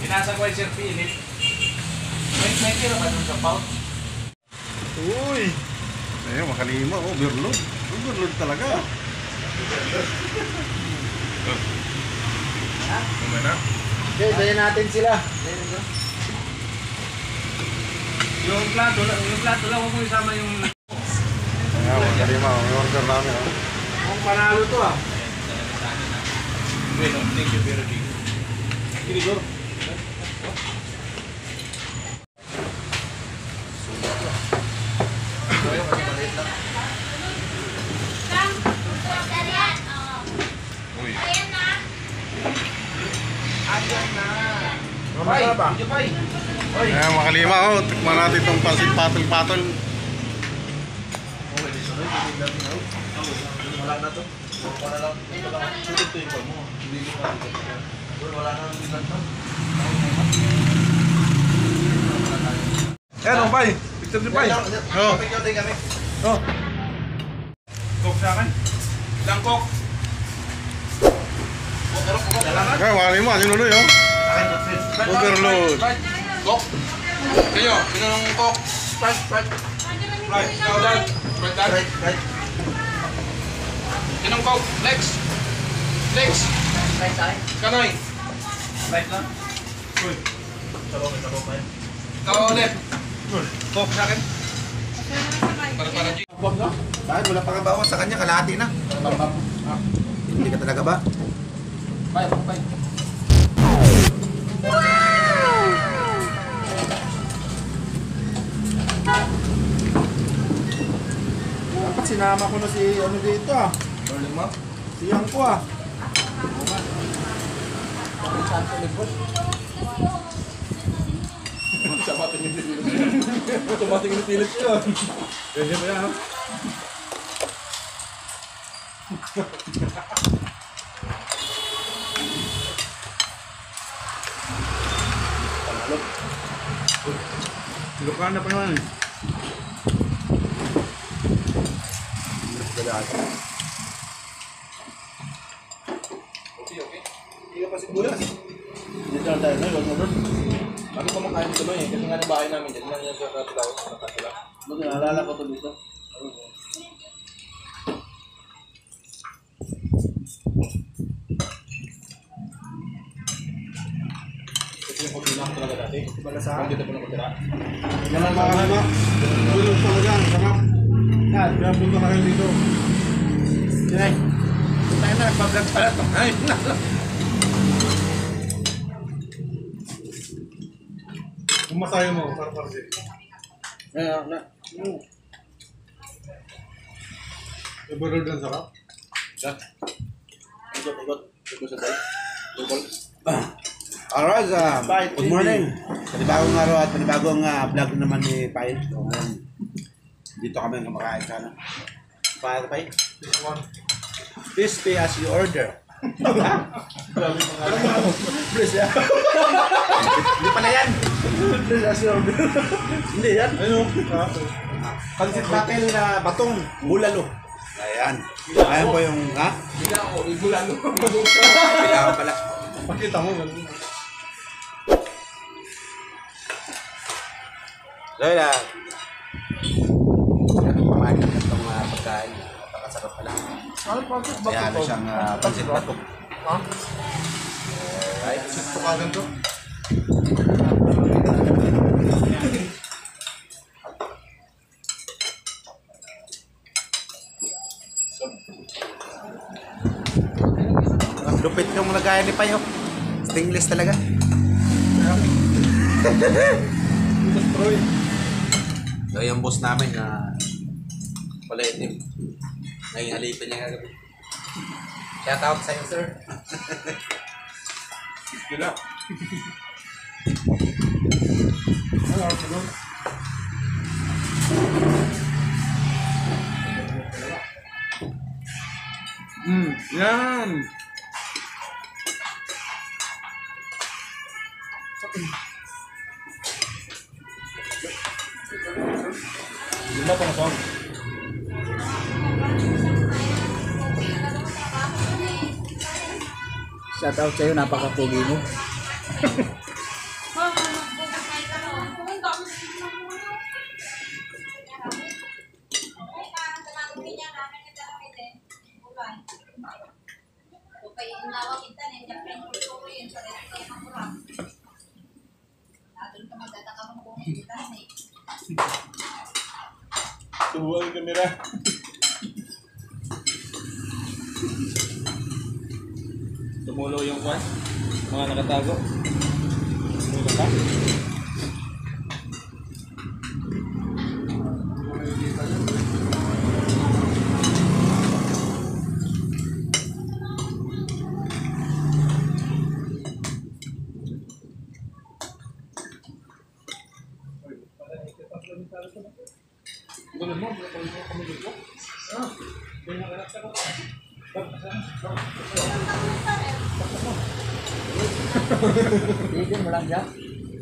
Pinasa ko yung Sir Philip. May tira ba nung sapaw? Uy! Ayun, makalima. Overload. Overload talaga. Kumay na. Okay, dayan natin sila. Yung plato lang, huwag mo isama yung... Ayan, makalima. May order namin. Ang panalo to ah. Bueno, thank you very much. Kirigor. Uy. Pay, medyo pay. Ayan, makalima. Tikman natin itong pansit patol-patol. Wala na to. Wala lang. Ito yung mo. Hindi ko pa. Wala na ng bilan to. Ayan, Pay. Picture ni Pay. Oh. Oh. Coke sa akin. Ilang coke? Ayan, makalima. Sinuloy, oh. Overload. Coke. Kayo, sino ng coke? Sprite. Ikaw dad. Sprite. Sinong coke? Lex. Kanoy. Sprite lang. Uy. Sabaw pa yan. Ikaw ulit. Coke sa akin. Para G. Bakit wala pa kabawas sa kanya? Kalahati na. Hindi ka talaga ba? Pay. Dapat sinama ko na si ano dito ah. Rolling mo? Si Yang ko ah. Tumating yung pilit yun. Ganyan ba yan? Lukaan na pa naman eh. Okay. Hindi ka pa sigulas. Dito lang tayo, no? Huwag mo doon. Bago pa makain tuloy eh. Kasi nga ng bahay namin, dyan lang yung katulaw. Naalala ko to dito. Ito yung kutina ko talaga dati. Balasa. Kung dito po nakatira. Yan ang mga ano. Tulog talaga. Sarap. Yan. Kaya punta na kayo dito. Yan. Tayo na, nagpa-vlog pala ito. Ay, Kung masayo mo, para siya. Na. Overload ang sarap. Ikot sa day. Alright, good morning. Panibagong araw at panibagong vlog naman ni Pai. So, dito kami kumakain sa ano. Para Pai? This one. Please pay as you order. Please ya. Hindi pala yan. Please as you order. Hindi yan. Ano? Pansit batel na batong bulalo. Ayan. Ayan po yung Hindi ako, ibulalo. kailangan pala. Pakita mo. Ganun. So yun lang. Pamanin na itong pagkain. Napakasarap pala. Kaya ano siyang pansit batok. Right? Tukagan to. Ang lupit yung lagayan ni Payo. Stainless talaga. So yung boss namin na pala itim. Naging alipin niya kagabi. Shout out sa'yo, sir. Gila. Yan. Lima pang song. Shout out sa'yo, napaka-pogi mo. Tuwa ang kamera. Tumulo yung kwan. Mga nakatago. Tumulo ka. Hindi mo lang siya.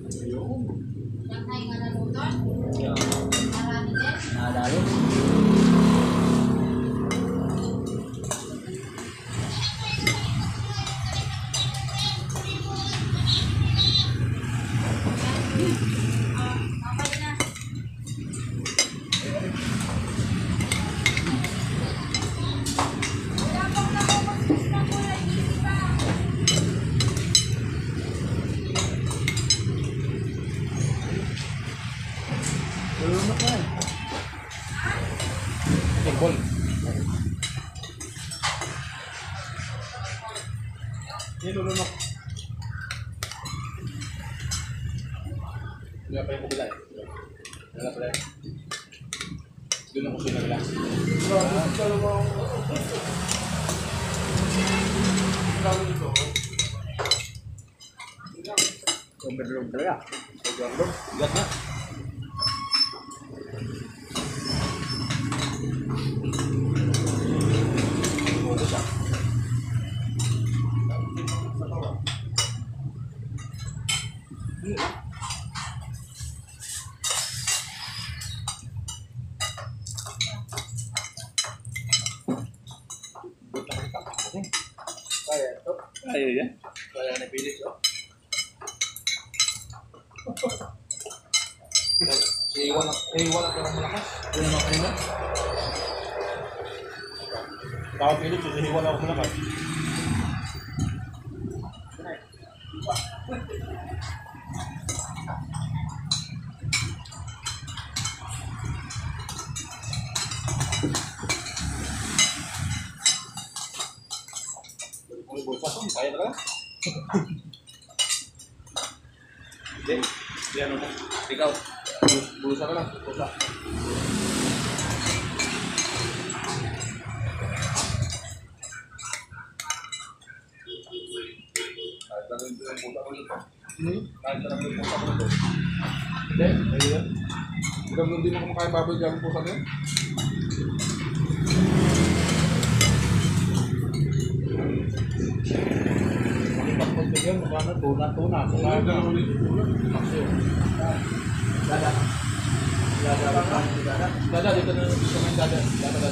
Nadalo. Table. Ini lulunok. Wala pa yung kabila eh. Wala pala. Doon ang kusina nila. Overload talaga. Overload. Gat na. Kaya yan. Kaya napilit oh. Iwan ako ng malakas. Yun naman kanina. Tawag pilit, iwan ako malakas. Kaya talaga? Hindi ano na. Ikaw. Bulusa ka lang. Bulusa. Kahit lang yung puta ko nito. Kahit lang yung puta ko nito. Hindi. Ayun. Hanggang hindi mo kumakain baboy dyan ang puta nito. Yan, magkano? Tuna. Dada. Dada, dito na main dada. Dada.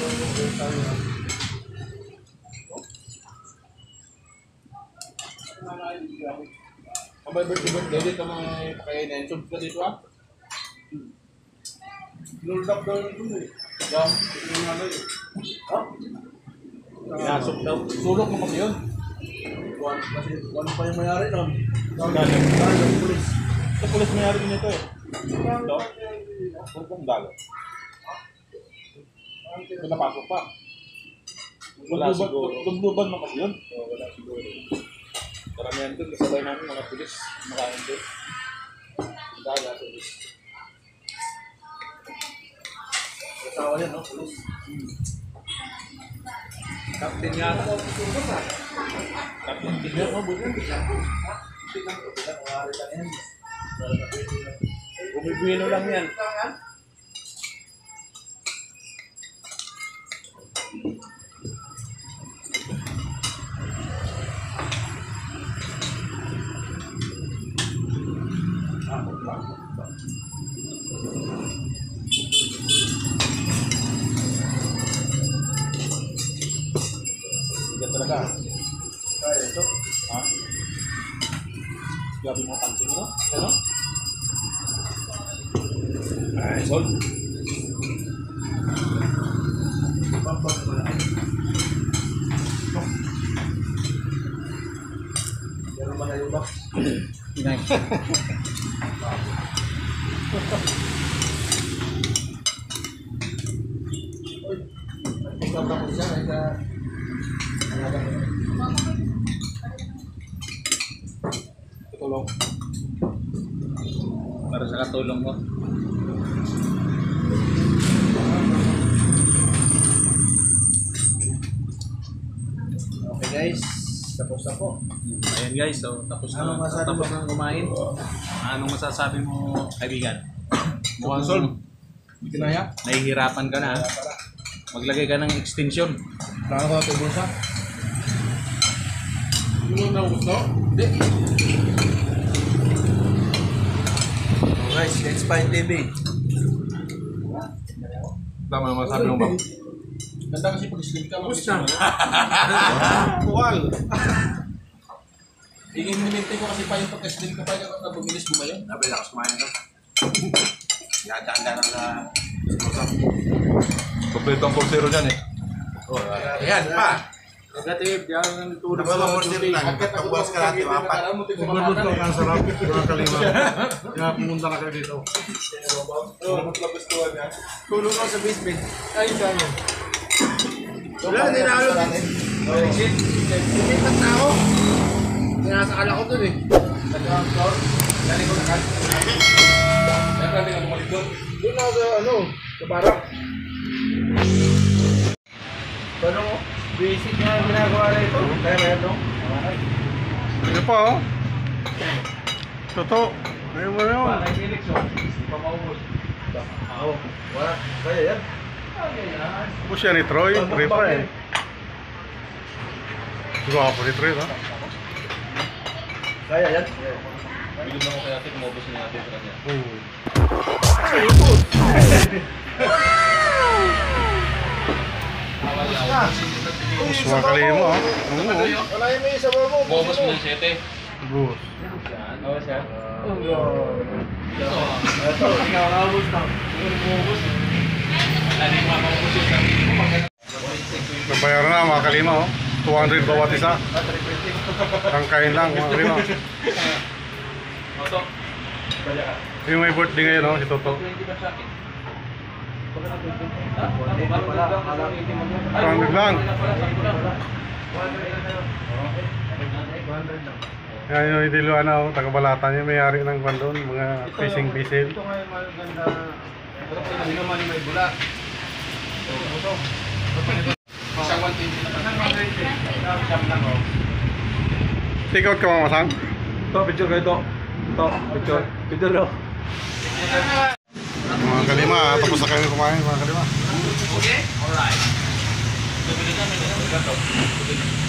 Ang may birthday dito may pakainin. Sub ka dito ah. Load up daw yung tuloy. Dam, yung ano yun. Pinasok daw. Sulok mo kasi yun. Wala pa yung mayari nun. Galing pulis. Ito pulis mayari din ito eh. Ito? Kung dagat. Ito napasok pa. Wala siguro. Lugluban mo kasi yun? Oo, wala siguro. Karamihan doon, kasabay namin mga pulis. Makain doon. Dagat, pulis. Kasawa yan, no? Pulis. Captain nga. Captain tingnan mo, bukan. Bumibuino lang yan. Tidak talaga. Kaya ito. Ha? Gabi mo pansin mo? Ano? Ay, sol. Pampang mo lang. Meron ba na yung box? Nice. Tulong. Para sa katulong mo. Okay guys, tapos na po. Ayan guys, so tapos na. Anong masasabi Tapos mo? na kumain. Anong masasabi mo, kaibigan? Mukhang solve. Kinaya? nahihirapan ka na. Ha? Maglagay ka ng extension. Kaya ko ito bulsa? Yung na gusto? Hindi. Oh guys, Let's Find TV. Tama naman sabi mo ba? Ganda kasi pag-slim ka, Gusto na. Buwal. Iiniminte ko kasi pa yung pagka-slim ka pa yung nabumilis mo ba yun? Nabi, lakas kumain ka. Yata-anda lang na bulsa. Kompleto ang 4-0 dyan eh. Ayan pa. Negative, yan ang tulog Nababa po sila lang. Ang buwas ka natin, apat. Kumulot ko ang sarap, mga kalima. Kaya pumunta na kayo dito. Tulong ko sa basement. Ay, saan? Wala, hindi na alam. Lumipat na ako. Sinasakal ako dun eh. Sa ground floor. Galing ko na kan. Kaya pwede ka bumalik doon. Doon ako sa ano, sa barak. Ano mo? Basic na ginagawa na ito. Kaya meron no? Ito pa oh. Totoo. Ayun mo na yun. Kay Felix, oh. Hindi pa maubos. Oo. Wala. Kaya yan. Tapos yan ni Troy. Troy pa eh. Gwapo ni Troy, ha? Kaya yan. Bilog na ko kaya natin, umubos na natin sa kanya. Tapos mga kalima, ha? Oo. Wala yung may sabaw mo. Umubos mo ng 7. Good. Oo, siya. Ito, ikaw nakabos na. Umubos. Lali ko makaubos yung sabi ko. Nabayaran na mga kalima, oh. 200 bawat isa. Ang kain lang mga kalima. Oto. Yung may birthday ngayon, oh, si Toto. 20 ba sa akin? 200 lang. Yan yung idiluan na, oh, taga-balatan yung may-ari ng bandon, mga fishing vessel. Ito nga yung maganda. Ano naman yung may bula. Isang 120 na pa. Siyam lang oh. Take out ka mga masang? Ito, picture kayo ito. Ito, picture. Picture daw. Mga kalima, tapos na kami kumain mga kalima. Okay? Alright. Bibili kami ng gato.